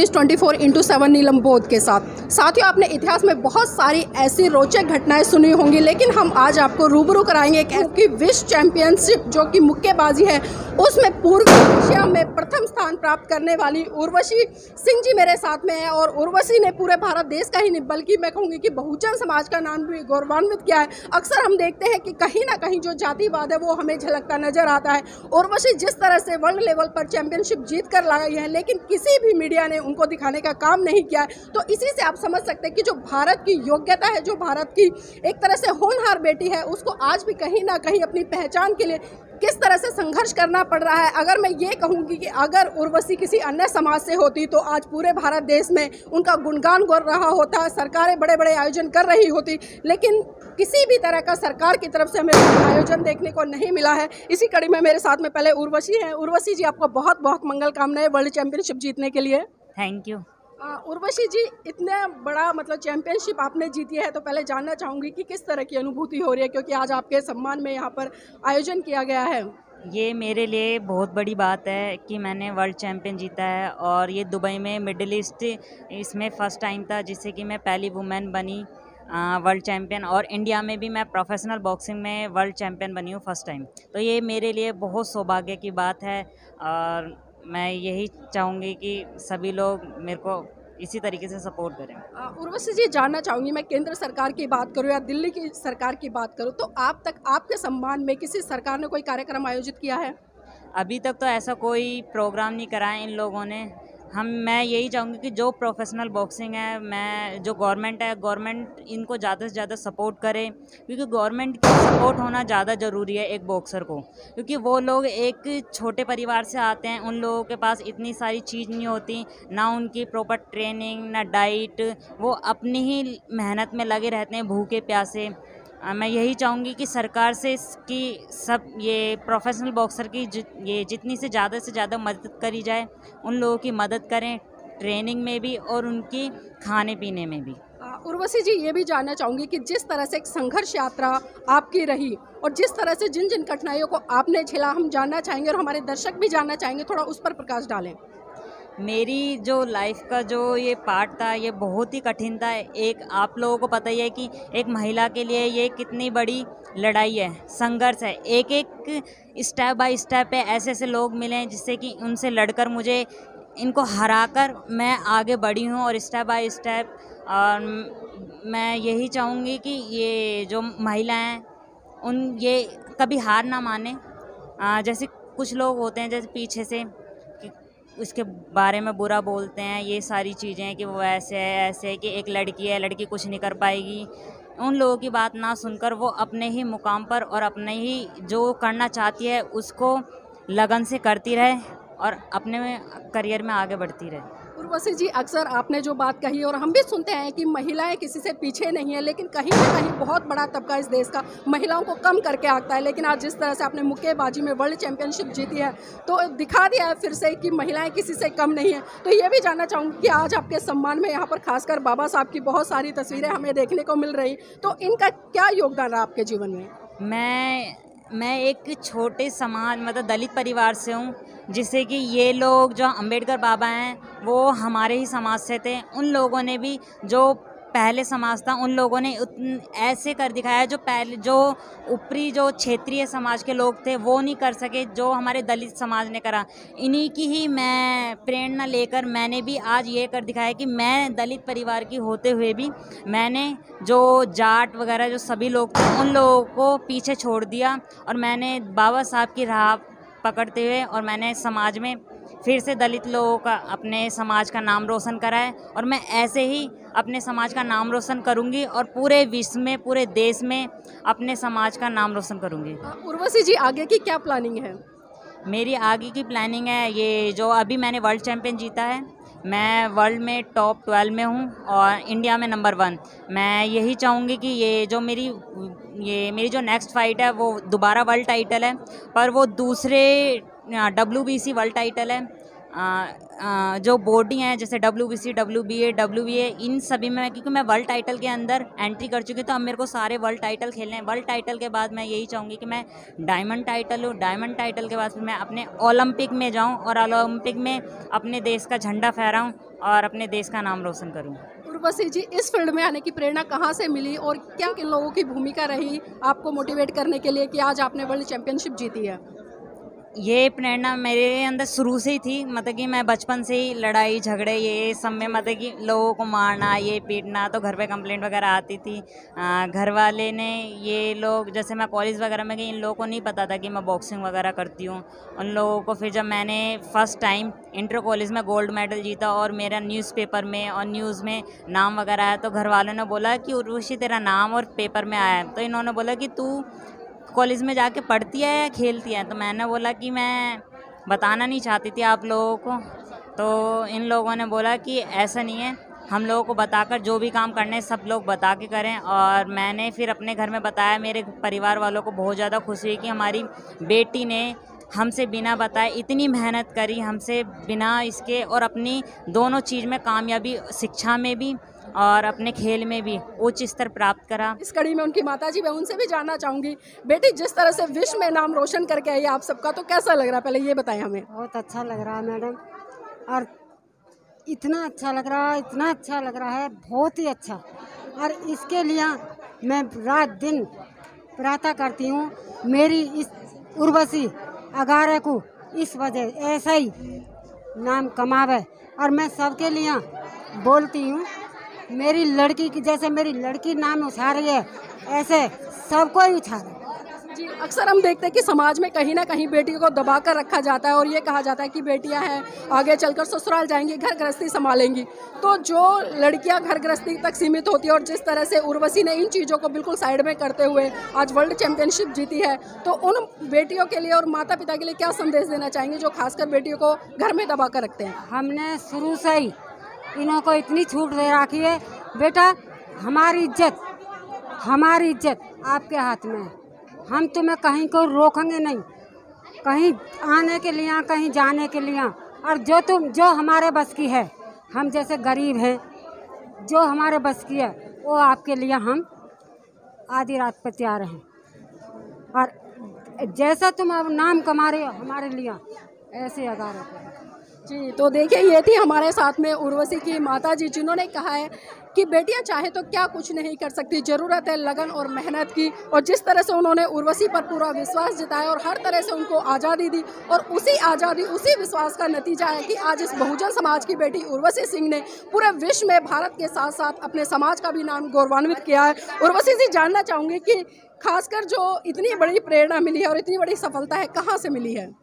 News 24/7 नीलम बोध के साथ। साथियों, आपने इतिहास में बहुत सारी ऐसी रोचक घटनाएं सुनी होंगी, लेकिन हम आज आपको रूबरू कराएंगे एक ऐसी विश्व चैंपियनशिप जो कि मुक्केबाजी है, उसमें पूर्व एशिया में प्रथम स्थान प्राप्त करने वाली उर्वशी सिंह जी मेरे साथ में है। और उर्वशी ने पूरे भारत देश का ही नहीं बल्कि मैं कहूँगी कि बहुजन समाज का नाम भी गौरवान्वित किया है। अक्सर हम देखते हैं कि कहीं ना कहीं जो जातिवाद है वो हमें झलकता नजर आता है। उर्वशी जिस तरह से वर्ल्ड लेवल पर चैंपियनशिप जीत कर लाई है, लेकिन किसी भी मीडिया ने उनको दिखाने का काम नहीं किया है। तो इसी से आप समझ सकते हैं कि जो भारत की योग्यता है, जो भारत की एक तरह से होनहार बेटी है, उसको आज भी कहीं ना कहीं अपनी पहचान के लिए किस तरह से संघर्ष करना पड़ रहा है। अगर मैं ये कहूँगी कि अगर उर्वशी किसी अन्य समाज से होती तो आज पूरे भारत देश में उनका गुणगान कर रहा होता, सरकारें बड़े बड़े आयोजन कर रही होती, लेकिन किसी भी तरह का सरकार की तरफ से हमें आयोजन देखने को नहीं मिला है। इसी कड़ी में मेरे साथ में पहले उर्वशी हैं। उर्वशी जी, आपको बहुत बहुत मंगल कामनाएं वर्ल्ड चैंपियनशिप जीतने के लिए। Thank you. उर्वशी जी, इतना बड़ा चैंपियनशिप आपने जीती है, तो पहले जानना चाहूँगी कि किस तरह की अनुभूति हो रही है, क्योंकि आज आपके सम्मान में यहाँ पर आयोजन किया गया है। ये मेरे लिए बहुत बड़ी बात है कि मैंने वर्ल्ड चैम्पियन जीता है, और ये दुबई में मिडिल ईस्ट इसमें फ़र्स्ट टाइम था जिससे कि मैं पहली वुमेन बनी वर्ल्ड चैम्पियन, और इंडिया में भी मैं प्रोफेशनल बॉक्सिंग में वर्ल्ड चैम्पियन बनी हूँ फर्स्ट टाइम। तो ये मेरे लिए बहुत सौभाग्य की बात है, और मैं यही चाहूँगी कि सभी लोग मेरे को इसी तरीके से सपोर्ट करें। उर्वशी जी, जानना चाहूँगी मैं, केंद्र सरकार की बात करूँ या दिल्ली की सरकार की बात करूँ, तो आप तक आपके सम्मान में किसी सरकार ने कोई कार्यक्रम आयोजित किया है? अभी तक तो ऐसा कोई प्रोग्राम नहीं करा है इन लोगों ने। मैं यही चाहूँगी कि जो प्रोफेशनल बॉक्सिंग है, मैं जो गवर्नमेंट है, गवर्नमेंट इनको ज़्यादा से ज़्यादा सपोर्ट करे, क्योंकि गवर्नमेंट की सपोर्ट होना ज़्यादा ज़रूरी है एक बॉक्सर को, क्योंकि वो लोग एक छोटे परिवार से आते हैं, उन लोगों के पास इतनी सारी चीज़ नहीं होती, ना उनकी प्रॉपर ट्रेनिंग, ना डाइट, वो अपनी ही मेहनत में लगे रहते हैं भूखे प्यासे। मैं यही चाहूँगी कि सरकार से इसकी सब ये प्रोफेशनल बॉक्सर की ये जितनी से ज़्यादा मदद करी जाए, उन लोगों की मदद करें ट्रेनिंग में भी और उनकी खाने पीने में भी। उर्वशी जी, ये भी जानना चाहूँगी कि जिस तरह से एक संघर्ष यात्रा आपकी रही और जिस तरह से जिन जिन कठिनाइयों को आपने झेला, हम जानना चाहेंगे और हमारे दर्शक भी जानना चाहेंगे, थोड़ा उस पर प्रकाश डालें। मेरी जो लाइफ का जो ये पार्ट था, ये बहुत ही कठिन था। एक आप लोगों को पता ही है कि एक महिला के लिए ये कितनी बड़ी लड़ाई है, संघर्ष है। एक एक स्टेप बाय स्टेप पे ऐसे ऐसे लोग मिले हैं जिससे कि उनसे लड़कर मुझे इनको हराकर मैं आगे बढ़ी हूँ, और स्टेप बाय स्टेप। और मैं यही चाहूँगी कि ये जो महिलाएं हैं ये कभी हार ना माने। जैसे कुछ लोग होते हैं जैसे पीछे से उसके बारे में बुरा बोलते हैं, ये सारी चीज़ें कि वो ऐसे है कि एक लड़की है, लड़की कुछ नहीं कर पाएगी। उन लोगों की बात ना सुनकर वो अपने ही मुकाम पर और अपने ही जो करना चाहती है उसको लगन से करती रहे और अपने करियर में आगे बढ़ती रहे। उर्वशी जी, अक्सर आपने जो बात कही और हम भी सुनते हैं कि महिलाएं किसी से पीछे नहीं है, लेकिन कहीं ना कहीं बहुत बड़ा तबका इस देश का महिलाओं को कम करके आता है। लेकिन आज जिस तरह से आपने मुक्केबाजी में वर्ल्ड चैंपियनशिप जीती है, तो दिखा दिया है फिर से कि महिलाएं किसी से कम नहीं है। तो ये भी जानना चाहूँगी कि आज आपके सम्मान में यहाँ पर खासकर बाबा साहब की बहुत सारी तस्वीरें हमें देखने को मिल रही, तो इनका क्या योगदान रहा आपके जीवन में? मैं एक छोटे समाज मतलब दलित परिवार से हूँ, जिससे कि ये लोग जो अंबेडकर बाबा हैं वो हमारे ही समाज से थे। उन लोगों ने भी जो पहले समाज था, उन लोगों ने ऐसे कर दिखाया जो पहले जो ऊपरी जो क्षेत्रीय समाज के लोग थे वो नहीं कर सके, जो हमारे दलित समाज ने करा। इन्हीं की ही मैं प्रेरणा लेकर मैंने भी आज ये कर दिखाया कि मैं दलित परिवार की होते हुए भी मैंने जो जाट वगैरह जो सभी लोग थे उन लोगों को पीछे छोड़ दिया, और मैंने बाबा साहब की राह पकड़ते हुए और मैंने समाज में फिर से दलित लोगों का अपने समाज का नाम रोशन करा है, और मैं ऐसे ही अपने समाज का नाम रोशन करूंगी और पूरे विश्व में, पूरे देश में अपने समाज का नाम रोशन करूंगी। उर्वशी जी, आगे की क्या प्लानिंग है? मेरी आगे की प्लानिंग है ये जो अभी मैंने वर्ल्ड चैम्पियन जीता है, मैं वर्ल्ड में टॉप 12 में हूँ और इंडिया में नंबर 1। मैं यही चाहूँगी कि ये जो मेरी जो नेक्स्ट फाइट है वो दोबारा वर्ल्ड टाइटल है, पर वो दूसरे WBC वर्ल्ड टाइटल है। जो बॉडी हैं जैसे WBC, WBA, WBA, इन सभी में, क्योंकि मैं वर्ल्ड टाइटल के अंदर एंट्री कर चुकी हूँ, तो अब मेरे को सारे वर्ल्ड टाइटल खेलने हैं। वर्ल्ड टाइटल के बाद मैं यही चाहूँगी कि मैं डायमंड टाइटल हूँ, डायमंड टाइटल के बाद फिर मैं अपने ओलंपिक में जाऊँ और ओलंपिक में अपने देश का झंडा फहराऊँ और अपने देश का नाम रोशन करूँ। उर्वशी जी, इस फील्ड में आने की प्रेरणा कहाँ से मिली और क्या किन लोगों की भूमिका रही आपको मोटिवेट करने के लिए कि आज आपने वर्ल्ड चैंपियनशिप जीती है? ये प्रेरणा मेरे अंदर शुरू से ही थी, मतलब कि मैं बचपन से ही लड़ाई झगड़े ये सब में, मतलब कि लोगों को मारना, ये पीटना, तो घर पे कंप्लेंट वगैरह आती थी। घर वाले ने, ये लोग, जैसे मैं कॉलेज वगैरह में गई, इन लोगों को नहीं पता था कि मैं बॉक्सिंग वगैरह करती हूँ। उन लोगों को फिर जब मैंने फर्स्ट टाइम इंटर कॉलेज में गोल्ड मेडल जीता और मेरा न्यूज़पेपर में और न्यूज़ में नाम वगैरह आया, तो घर वालों ने बोला कि उर्वशी तेरा नाम और पेपर में आया है। तो इन्होंने बोला कि तू कॉलेज में जाके पढ़ती है या खेलती है? तो मैंने बोला कि मैं बताना नहीं चाहती थी आप लोगों को। तो इन लोगों ने बोला कि ऐसा नहीं है, हम लोगों को बताकर जो भी काम करने सब लोग बता के करें। और मैंने फिर अपने घर में बताया, मेरे परिवार वालों को बहुत ज़्यादा खुशी हुई कि हमारी बेटी ने हमसे बिना बताए इतनी मेहनत करी, हमसे बिना इसके, और अपनी दोनों चीज़ में कामयाबी, शिक्षा में भी और अपने खेल में भी उच्च स्तर प्राप्त करा। इस कड़ी में उनकी माताजी, मैं उनसे भी जानना चाहूँगी, बेटी जिस तरह से विश्व में नाम रोशन करके आई आप सबका, तो कैसा लग रहा है, पहले ये बताएं हमें। बहुत अच्छा लग रहा है मैडम, और इतना अच्छा लग रहा है, इतना अच्छा लग रहा है, बहुत ही अच्छा। और इसके लिए मैं रात दिन प्रार्थना करती हूँ, मेरी इस उर्वशी अगारे को इस वजह ऐसा ही नाम कमावे। और मैं सबके लिए बोलती हूँ, मेरी लड़की की जैसे मेरी लड़की नाम उछाल रही है, ऐसे सबको ही उछाले। जी, अक्सर हम देखते हैं कि समाज में कहीं ना कहीं बेटियों को दबा कर रखा जाता है और ये कहा जाता है कि बेटियां हैं आगे चलकर ससुराल जाएंगी, घर गृहस्थी संभालेंगी। तो जो लड़कियां घर गृहस्थी तक सीमित होती है और जिस तरह से उर्वशी ने इन चीज़ों को बिल्कुल साइड में करते हुए आज वर्ल्ड चैंपियनशिप जीती है, तो उन बेटियों के लिए और माता पिता के लिए क्या संदेश देना चाहेंगे जो खासकर बेटियों को घर में दबा कर रखते हैं? हमने शुरू से ही इन्हों को इतनी छूट दे रखी है, बेटा हमारी इज्जत आपके हाथ में है, हम तुम्हें कहीं को रोकेंगे नहीं, कहीं आने के लिए, कहीं जाने के लिए। और जो हमारे बस की है, हम जैसे गरीब हैं, जो हमारे बस की है वो आपके लिए हम आधी रात पर तैयार हैं। और जैसा तुम अब नाम कमा रहे हो हमारे लिए, ऐसे अगार हो। जी, तो देखिए ये थी हमारे साथ में उर्वशी की माता जी, जिन्होंने कहा है कि बेटियां चाहे तो क्या कुछ नहीं कर सकती, ज़रूरत है लगन और मेहनत की। और जिस तरह से उन्होंने उर्वशी पर पूरा विश्वास जताया और हर तरह से उनको आज़ादी दी, और उसी आज़ादी, उसी विश्वास का नतीजा है कि आज इस बहुजन समाज की बेटी उर्वशी सिंह ने पूरे विश्व में भारत के साथ साथ अपने समाज का भी नाम गौरवान्वित किया है। उर्वशी जी, जानना चाहूँगी कि खासकर जो इतनी बड़ी प्रेरणा मिली है और इतनी बड़ी सफलता है, कहाँ से मिली है?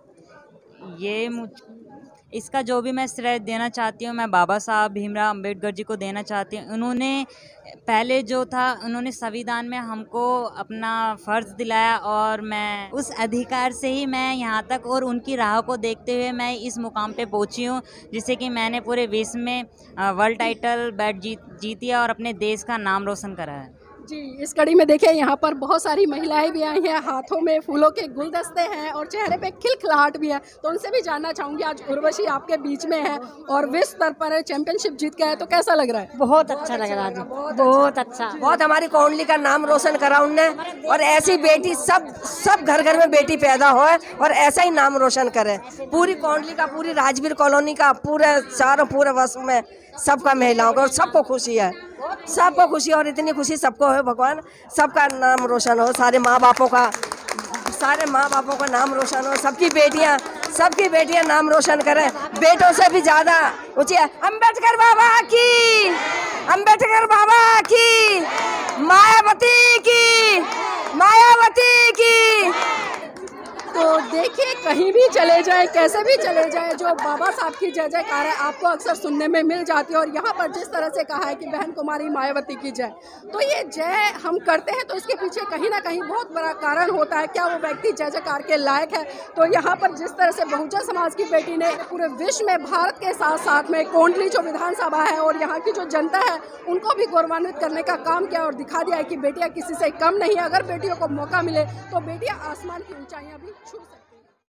इसका जो भी मैं श्रेय देना चाहती हूँ, मैं बाबा साहब भीमराव अंबेडकर जी को देना चाहती हूँ। उन्होंने पहले जो था, उन्होंने संविधान में हमको अपना फ़र्ज़ दिलाया और मैं उस अधिकार से ही मैं यहाँ तक और उनकी राह को देखते हुए मैं इस मुकाम पे पहुँची हूँ, जिससे कि मैंने पूरे विश्व में वर्ल्ड टाइटल बैट जीती है और अपने देश का नाम रोशन करा है। जी, इस कड़ी में देखिए यहाँ पर बहुत सारी महिलाएं भी आई हैं, हाथों में फूलों के गुलदस्ते हैं और चेहरे पे खिलखिलाहट भी है। तो उनसे भी जानना चाहूँगी, आज उर्वशी आपके बीच में है और विश्व स्तर पर चैंपियनशिप जीत के है, तो कैसा लग रहा है? बहुत अच्छा लग रहा है, बहुत अच्छा। बहुत हमारी कौंडली का नाम रोशन करा उनने, और ऐसी बेटी सब घर घर में बेटी पैदा हो और ऐसा ही नाम रोशन करे। पूरी कौंडली का, पूरी राजवीर कॉलोनी का, पूरे वर्ष में सबका महिलाओं का, और सबको खुशी है, सबको खुशी, और इतनी खुशी सबको है। भगवान सबका नाम रोशन हो, सारे माँ बापों का नाम रोशन हो, सबकी बेटियां नाम रोशन करें। बेटों से भी ज़्यादा ऊँची है। अम्बेडकर बाबा की, मायावती की। तो देखिए, कहीं भी चले जाए, कैसे भी चले जाए, जो बाबा साहब की जय जयकार है आपको अक्सर सुनने में मिल जाती है। और यहाँ पर जिस तरह से कहा है कि बहन कुमारी मायावती की जय, तो ये जय हम करते हैं तो इसके पीछे कहीं ना कहीं बहुत बड़ा कारण होता है। क्या वो व्यक्ति जय जयकार के लायक है? तो यहाँ पर जिस तरह से बहुजन समाज की बेटी ने पूरे विश्व में भारत के साथ साथ में कोंडली जो विधानसभा है और यहाँ की जो जनता है उनको भी गौरवान्वित करने का काम किया और दिखा दिया है कि बेटियाँ किसी से कम नहीं है। अगर बेटियों को मौका मिले तो बेटियाँ आसमान की ऊंचाइयाँ भी छू सकती हैं।